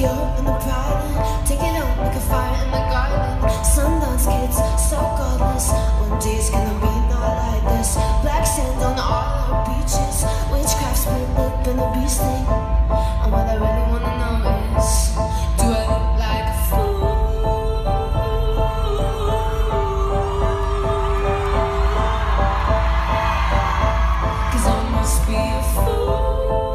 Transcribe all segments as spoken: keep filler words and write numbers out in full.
Dior and the Prada, take it out like a fire in the garden. Sundance kids, so godless. One day's gonna be not like this. Black sand on all our beaches. Witchcraft, split lip, and a bee sting. And what I really wanna know is, do I look like a fool? Cause I must be a fool.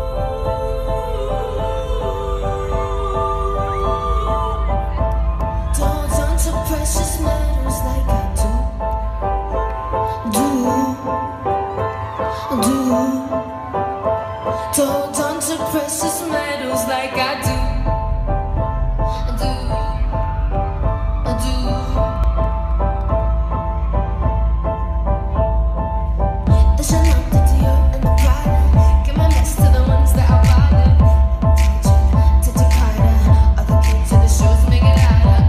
Precious metals like I do, do, do. Hold on to precious metals like I do, do, do. The Chanel, the Dior, and the Prada. Give my best to the ones that I bother. To Jakarta, all the kids in the shows make it harder.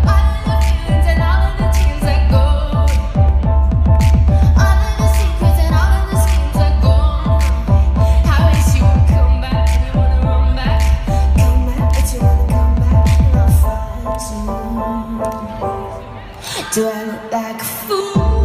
Do I look like a fool?